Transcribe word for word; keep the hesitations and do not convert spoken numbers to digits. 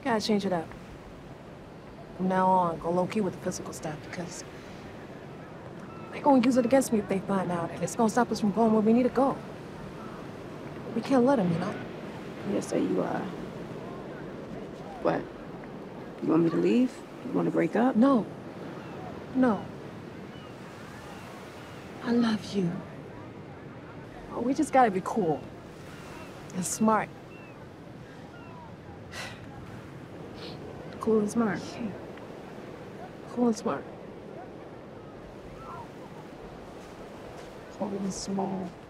Gotta change it up. From now on, go low-key with the physical stuff, because they're gonna use it against me if they find out, and it's gonna stop us from going where we need to go. We can't let them, you know? Yeah, so you, uh... what? You want me to leave? You want to break up? No. No. I love you. Oh, we just gotta be cool. And smart. Cool and smart. Cool and smart. Cool and small.